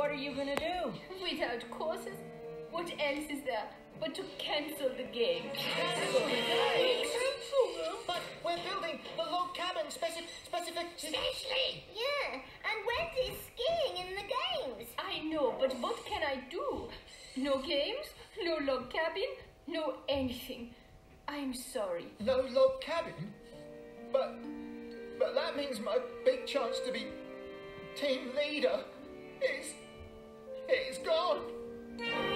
what are you gonna do? Without courses, what else is there but to cancel the game? But we're building the log cabin specific. Yeah, and Wendy's skiing in the games. I know, but what can I do? No games, no log cabin, no anything. I'm sorry. No log cabin? But that means my big chance to be team leader is gone.